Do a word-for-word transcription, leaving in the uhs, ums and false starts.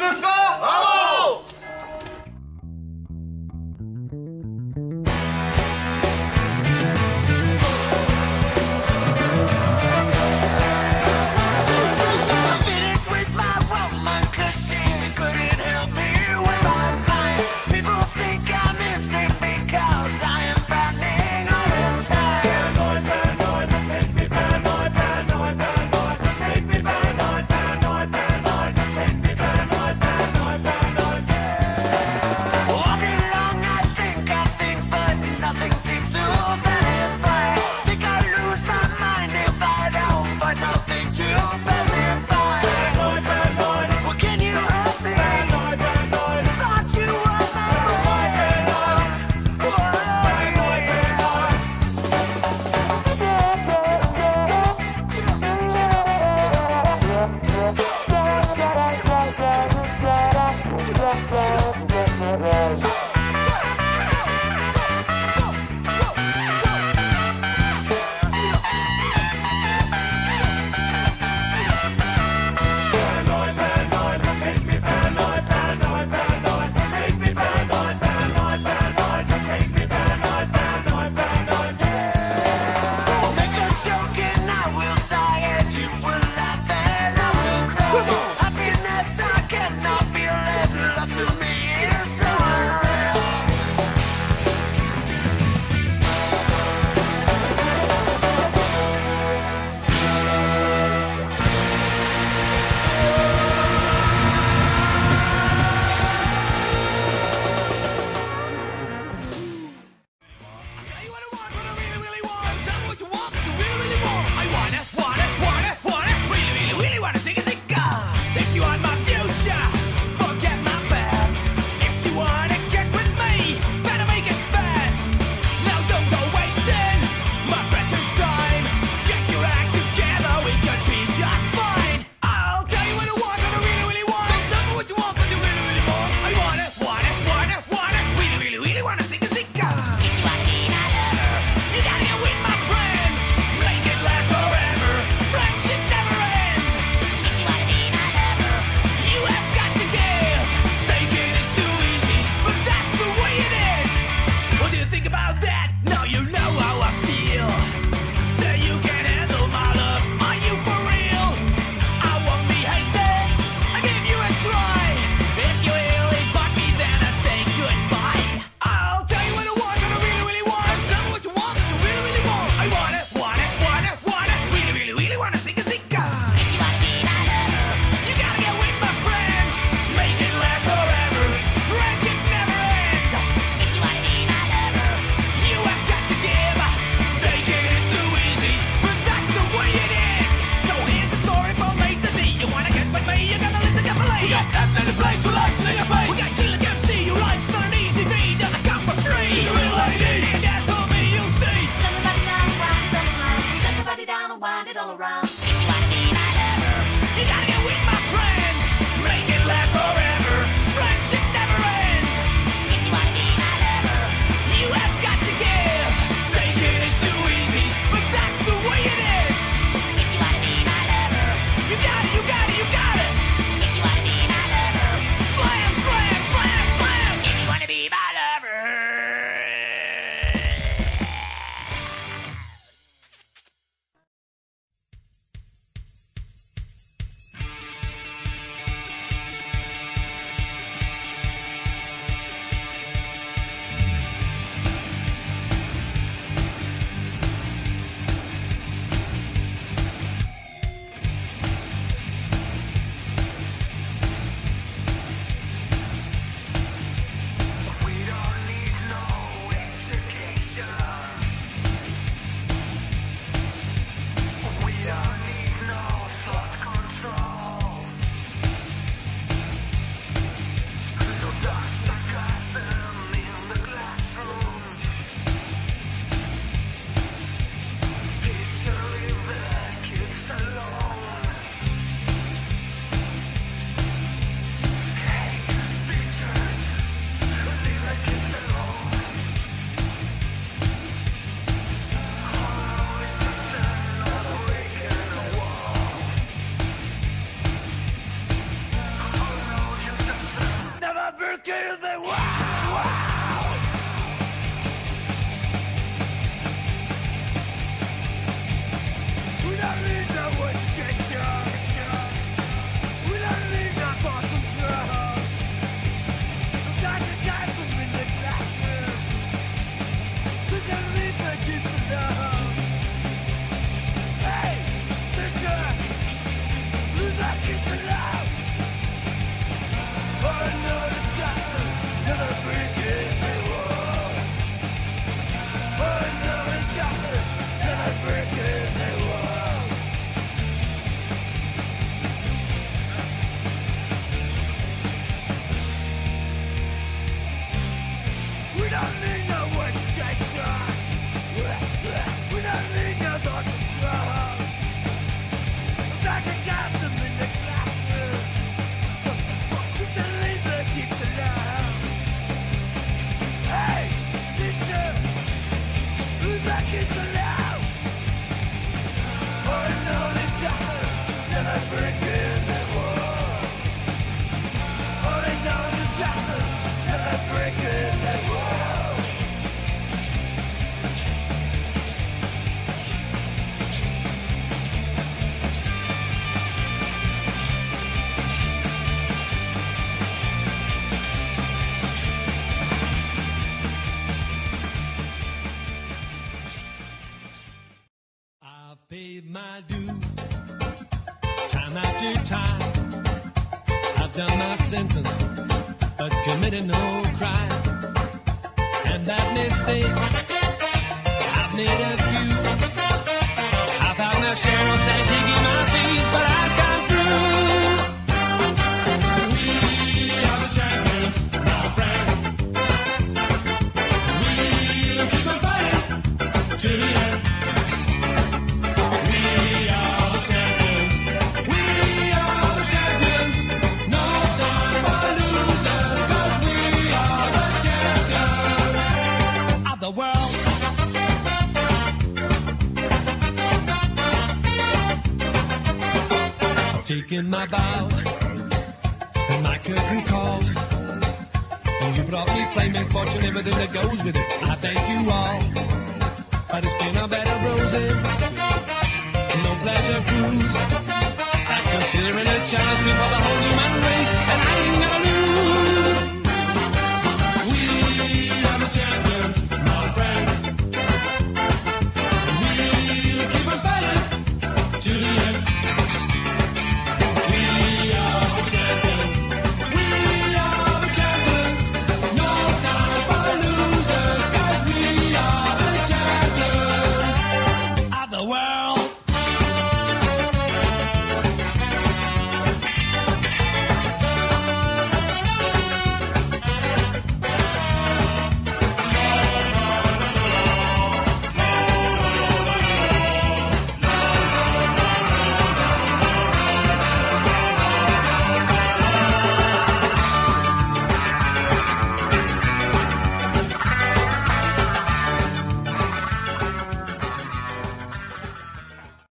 mieux que ça? Bravo! breaking the wall. We don't need no education. We don't need no thought control. No guys and guys from in the classroom. Cause I need the kids to know. Hey, teachers, leave the kids alone. I know the justice, never breaking the wall. I know the justice, never breaking the wall. We don't need no education. We don't need no thought control. There's a gas in the classroom. So we can leave the kids alone. Hey, teacher, leave the kids alone. I know the justice, never breaking the wall. I know the justice, never breaking the wall. I've paid my due, time after time. I've done my sentence, but committed no crime. And that mistake, I've made a few. I've had my share of sad digging my face, but I've gone through. We are the champions, my friends. We'll keep on fighting to the end. The world. I've taken my bows and my curtain calls, and you brought me flaming fortune, everything that goes with it. I thank you all, but it's been a bed of roses, no pleasure cruise. I consider it a challenge before